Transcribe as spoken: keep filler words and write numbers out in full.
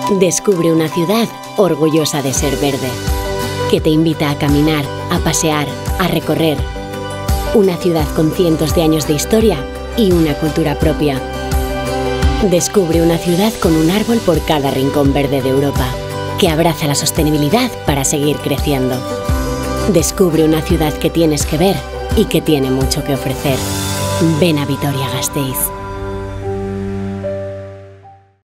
Descubre una ciudad orgullosa de ser verde, que te invita a caminar, a pasear, a recorrer. Una ciudad con cientos de años de historia y una cultura propia. Descubre una ciudad con un árbol por cada rincón verde de Europa, que abraza la sostenibilidad para seguir creciendo. Descubre una ciudad que tienes que ver y que tiene mucho que ofrecer. Ven a Vitoria-Gasteiz.